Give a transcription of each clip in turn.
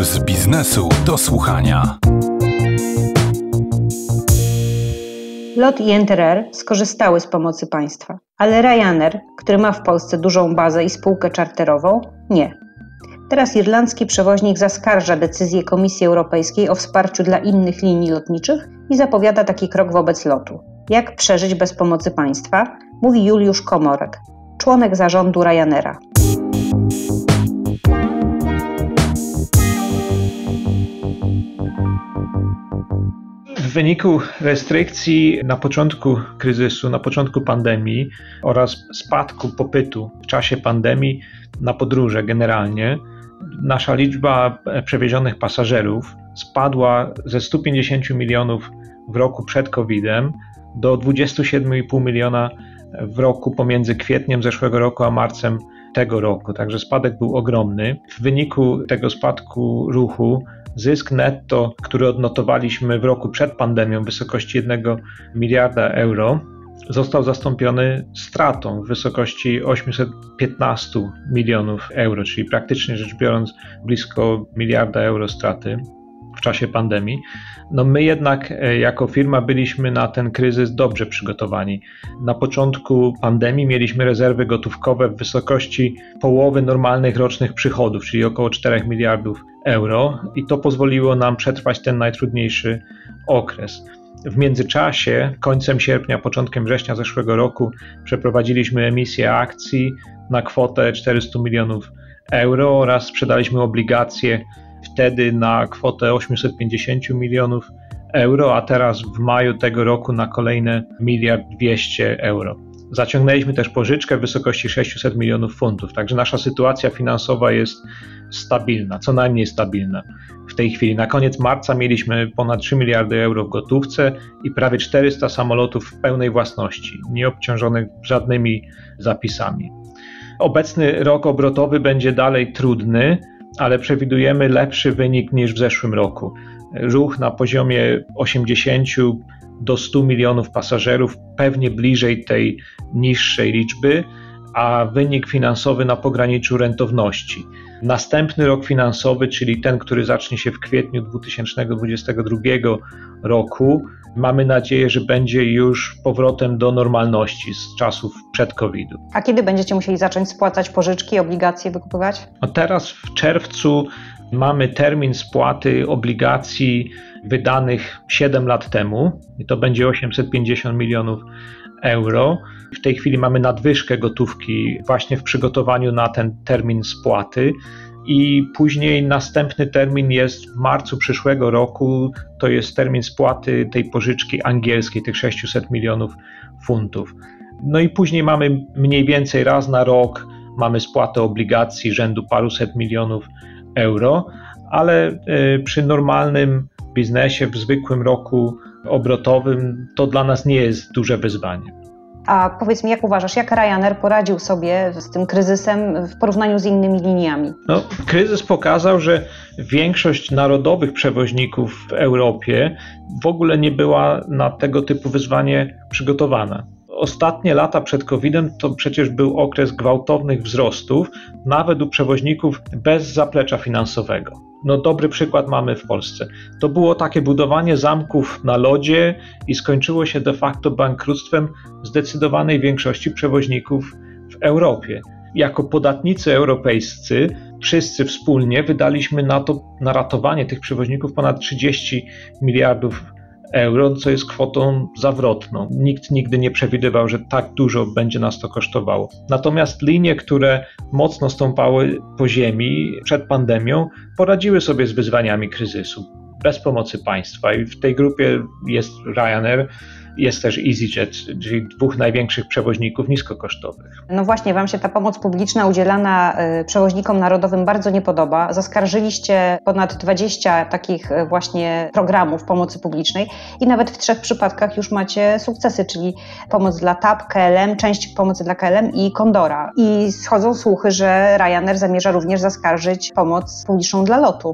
Puls biznesu do słuchania. LOT i Enter Air skorzystały z pomocy państwa, ale Ryanair, który ma w Polsce dużą bazę i spółkę czarterową, nie. Teraz irlandzki przewoźnik zaskarża decyzję Komisji Europejskiej o wsparciu dla innych linii lotniczych i zapowiada taki krok wobec LOT-u. Jak przeżyć bez pomocy państwa? Mówi Juliusz Komorek, członek zarządu Ryanaira. W wyniku restrykcji na początku kryzysu, na początku pandemii oraz spadku popytu w czasie pandemii na podróże generalnie, nasza liczba przewiezionych pasażerów spadła ze 150 milionów w roku przed COVID-em do 27,5 miliona w roku pomiędzy kwietniem zeszłego roku a marcem tego roku. Także spadek był ogromny. W wyniku tego spadku ruchu zysk netto, który odnotowaliśmy w roku przed pandemią w wysokości 1 miliarda euro, został zastąpiony stratą w wysokości 815 milionów euro, czyli praktycznie rzecz biorąc blisko miliarda euro straty w czasie pandemii. No my jednak jako firma byliśmy na ten kryzys dobrze przygotowani. Na początku pandemii mieliśmy rezerwy gotówkowe w wysokości połowy normalnych rocznych przychodów, czyli około 4 miliardów euro i to pozwoliło nam przetrwać ten najtrudniejszy okres. W międzyczasie, końcem sierpnia, początkiem września zeszłego roku przeprowadziliśmy emisję akcji na kwotę 400 milionów euro oraz sprzedaliśmy obligacje wtedy na kwotę 850 milionów euro, a teraz w maju tego roku na kolejne 1 200 000 000 euro. Zaciągnęliśmy też pożyczkę w wysokości 600 milionów funtów, także nasza sytuacja finansowa jest stabilna, co najmniej stabilna w tej chwili. Na koniec marca mieliśmy ponad 3 miliardy euro w gotówce i prawie 400 samolotów w pełnej własności, nieobciążonych żadnymi zapisami. Obecny rok obrotowy będzie dalej trudny, ale przewidujemy lepszy wynik niż w zeszłym roku. Ruch na poziomie 80 do 100 milionów pasażerów, pewnie bliżej tej niższej liczby, a wynik finansowy na pograniczu rentowności. Następny rok finansowy, czyli ten, który zacznie się w kwietniu 2022 roku, mamy nadzieję, że będzie już powrotem do normalności z czasów przed COVID-u. A kiedy będziecie musieli zacząć spłacać pożyczki, obligacje wykupywać? No teraz w czerwcu mamy termin spłaty obligacji wydanych 7 lat temu i to będzie 850 milionów euro. W tej chwili mamy nadwyżkę gotówki właśnie w przygotowaniu na ten termin spłaty i później następny termin jest w marcu przyszłego roku, to jest termin spłaty tej pożyczki angielskiej, tych 600 milionów funtów. No i później mamy mniej więcej raz na rok mamy spłatę obligacji rzędu paruset milionów euro, ale przy normalnym biznesie, w zwykłym roku obrotowym to dla nas nie jest duże wyzwanie. A powiedz mi, jak uważasz, jak Ryanair poradził sobie z tym kryzysem w porównaniu z innymi liniami? No, kryzys pokazał, że większość narodowych przewoźników w Europie w ogóle nie była na tego typu wyzwanie przygotowana. Ostatnie lata przed COVID-em to przecież był okres gwałtownych wzrostów, nawet u przewoźników bez zaplecza finansowego. No dobry przykład mamy w Polsce. To było takie budowanie zamków na lodzie i skończyło się de facto bankructwem zdecydowanej większości przewoźników w Europie. Jako podatnicy europejscy wszyscy wspólnie wydaliśmy na ratowanie tych przewoźników ponad 30 miliardów euro, co jest kwotą zawrotną. Nikt nigdy nie przewidywał, że tak dużo będzie nas to kosztowało. Natomiast linie, które mocno stąpały po ziemi przed pandemią, poradziły sobie z wyzwaniami kryzysu bez pomocy państwa i w tej grupie jest Ryanair, jest też EasyJet, czyli dwóch największych przewoźników niskokosztowych. No właśnie, wam się ta pomoc publiczna udzielana przewoźnikom narodowym bardzo nie podoba. Zaskarżyliście ponad 20 takich właśnie programów pomocy publicznej i nawet w 3 przypadkach już macie sukcesy, czyli pomoc dla TAP, KLM, część pomocy dla KLM i Condora. I schodzą słuchy, że Ryanair zamierza również zaskarżyć pomoc publiczną dla LOT-u.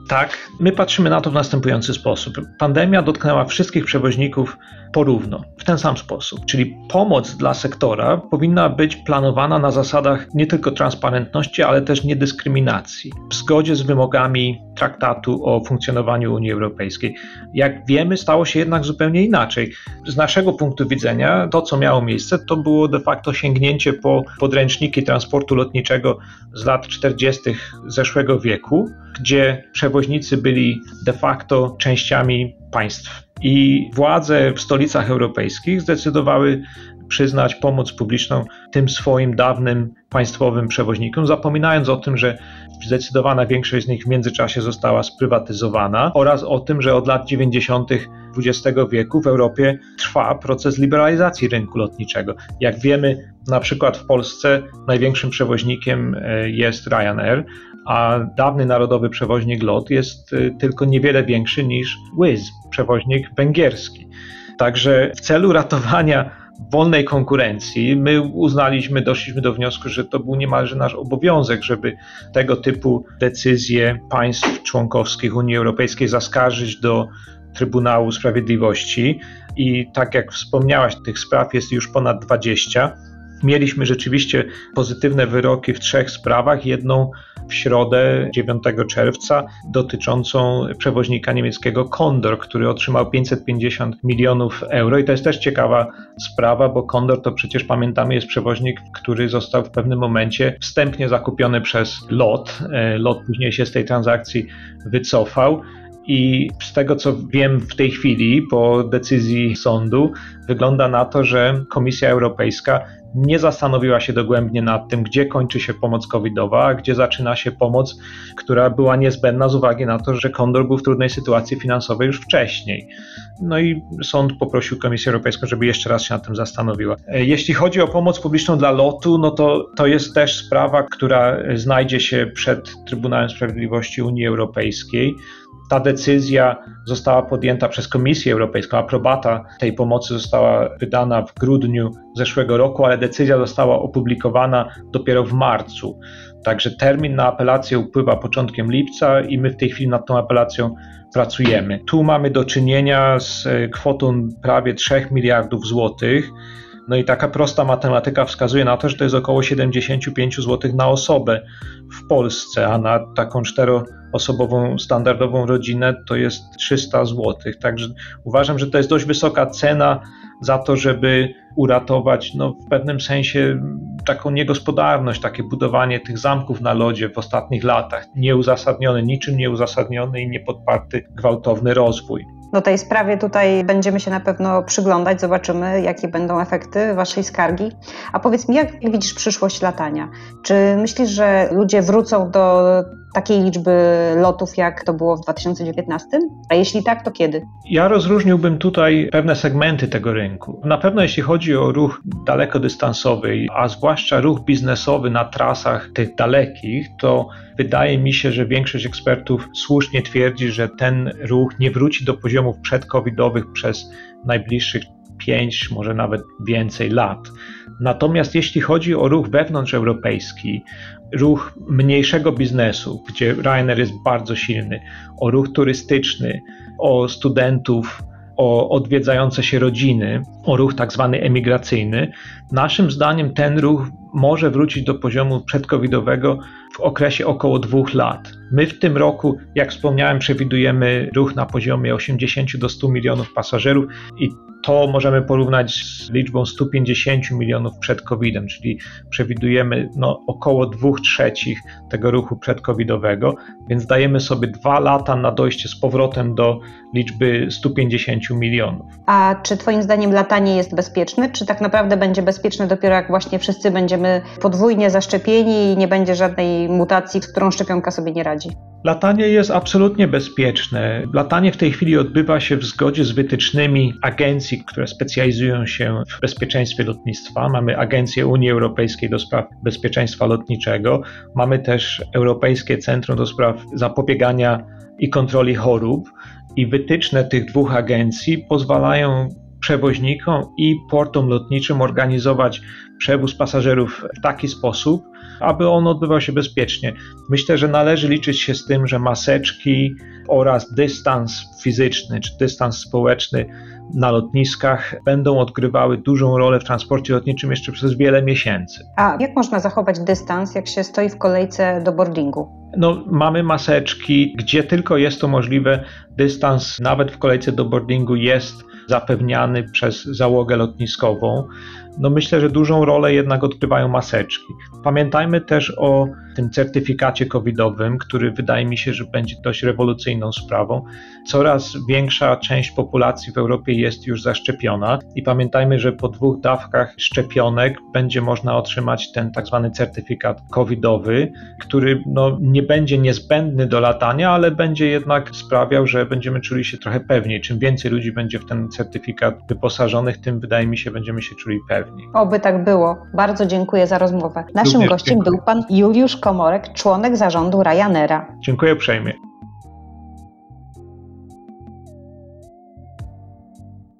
Tak, my patrzymy na to w następujący sposób. Pandemia dotknęła wszystkich przewoźników porówno, w ten sam sposób. Czyli pomoc dla sektora powinna być planowana na zasadach nie tylko transparentności, ale też niedyskryminacji, w zgodzie z wymogami traktatu o funkcjonowaniu Unii Europejskiej. Jak wiemy, stało się jednak zupełnie inaczej. Z naszego punktu widzenia to, co miało miejsce, to było de facto sięgnięcie po podręczniki transportu lotniczego z lat 40. zeszłego wieku, gdzie przewoźnicy byli de facto częściami państw. I władze w stolicach europejskich zdecydowały przyznać pomoc publiczną tym swoim dawnym państwowym przewoźnikom, zapominając o tym, że zdecydowana większość z nich w międzyczasie została sprywatyzowana oraz o tym, że od lat 90. XX wieku w Europie trwa proces liberalizacji rynku lotniczego. Jak wiemy, na przykład w Polsce największym przewoźnikiem jest Ryanair, a dawny narodowy przewoźnik LOT jest tylko niewiele większy niż Wizz, przewoźnik węgierski. Także w celu ratowania wolnej konkurencji my doszliśmy do wniosku, że to był niemalże nasz obowiązek, żeby tego typu decyzje państw członkowskich Unii Europejskiej zaskarżyć do Trybunału Sprawiedliwości. I tak jak wspomniałaś, tych spraw jest już ponad 20. Mieliśmy rzeczywiście pozytywne wyroki w 3 sprawach, jedną w środę 9 czerwca dotyczącą przewoźnika niemieckiego Condor, który otrzymał 550 milionów euro i to jest też ciekawa sprawa, bo Condor to przecież pamiętamy jest przewoźnik, który został w pewnym momencie wstępnie zakupiony przez LOT. LOT później się z tej transakcji wycofał. I z tego, co wiem w tej chwili, po decyzji sądu, wygląda na to, że Komisja Europejska nie zastanowiła się dogłębnie nad tym, gdzie kończy się pomoc covidowa, a gdzie zaczyna się pomoc, która była niezbędna z uwagi na to, że Condor był w trudnej sytuacji finansowej już wcześniej. No i sąd poprosił Komisję Europejską, żeby jeszcze raz się nad tym zastanowiła. Jeśli chodzi o pomoc publiczną dla LOT-u, no to jest też sprawa, która znajdzie się przed Trybunałem Sprawiedliwości Unii Europejskiej. Ta decyzja została podjęta przez Komisję Europejską, aprobata tej pomocy została wydana w grudniu zeszłego roku, ale decyzja została opublikowana dopiero w marcu. Także termin na apelację upływa początkiem lipca i my w tej chwili nad tą apelacją pracujemy. Tu mamy do czynienia z kwotą prawie 3 miliardów złotych. No i taka prosta matematyka wskazuje na to, że to jest około 75 zł na osobę w Polsce, a na taką 4-osobową standardową rodzinę to jest 300 zł. Także uważam, że to jest dość wysoka cena za to, żeby uratować w pewnym sensie taką niegospodarność, takie budowanie tych zamków na lodzie w ostatnich latach. Niczym nieuzasadniony i niepodparty gwałtowny rozwój. Do tej sprawie tutaj będziemy się na pewno przyglądać, zobaczymy, jakie będą efekty waszej skargi. A powiedz mi, jak widzisz przyszłość latania? Czy myślisz, że ludzie wrócą do takiej liczby lotów, jak to było w 2019? A jeśli tak, to kiedy? Ja rozróżniłbym tutaj pewne segmenty tego rynku. Na pewno jeśli chodzi o ruch dalekodystansowy, a zwłaszcza ruch biznesowy na trasach tych dalekich, to wydaje mi się, że większość ekspertów słusznie twierdzi, że ten ruch nie wróci do poziomów przedcovidowych przez najbliższych 5, może nawet więcej lat. Natomiast jeśli chodzi o ruch wewnątrzeuropejski, ruch mniejszego biznesu, gdzie Ryanair jest bardzo silny, o ruch turystyczny, o studentów, o odwiedzające się rodziny, o ruch tak zwany emigracyjny, naszym zdaniem ten ruch może wrócić do poziomu przedcovidowego w okresie około 2 lat. My w tym roku, jak wspomniałem, przewidujemy ruch na poziomie 80 do 100 milionów pasażerów i to możemy porównać z liczbą 150 milionów przed COVID-em, czyli przewidujemy około 2/3 tego ruchu przedcovidowego, więc dajemy sobie 2 lata na dojście z powrotem do liczby 150 milionów. A czy twoim zdaniem latanie jest bezpieczne? Czy tak naprawdę będzie bezpieczne dopiero jak właśnie wszyscy będziemy podwójnie zaszczepieni i nie będzie żadnej mutacji, z którą szczepionka sobie nie radzi? Latanie jest absolutnie bezpieczne. Latanie w tej chwili odbywa się w zgodzie z wytycznymi agencji, które specjalizują się w bezpieczeństwie lotnictwa. Mamy Agencję Unii Europejskiej do spraw bezpieczeństwa lotniczego. Mamy też Europejskie Centrum do spraw zapobiegania i kontroli chorób. I wytyczne tych 2 agencji pozwalają przewoźnikom i portom lotniczym organizować przewóz pasażerów w taki sposób, aby on odbywał się bezpiecznie. Myślę, że należy liczyć się z tym, że maseczki oraz dystans fizyczny czy dystans społeczny na lotniskach będą odgrywały dużą rolę w transporcie lotniczym jeszcze przez wiele miesięcy. A jak można zachować dystans, jak się stoi w kolejce do boardingu? Mamy maseczki, gdzie tylko jest to możliwe, dystans nawet w kolejce do boardingu jest zapewniany przez załogę lotniskową. Myślę, że dużą rolę jednak odgrywają maseczki. Pamiętajmy też o tym certyfikacie covidowym, który wydaje mi się, że będzie dość rewolucyjną sprawą. Coraz większa część populacji w Europie jest już zaszczepiona i pamiętajmy, że po 2 dawkach szczepionek będzie można otrzymać ten tak zwany certyfikat covidowy, który nie będzie niezbędny do latania, ale będzie jednak sprawiał, że będziemy czuli się trochę pewniej. Czym więcej ludzi będzie w ten certyfikat wyposażonych, tym wydaje mi się, będziemy się czuli pewniej. Oby tak było. Bardzo dziękuję za rozmowę. Naszym gościem był pan Juliusz Komorek, członek zarządu Ryanaira. Dziękuję uprzejmie.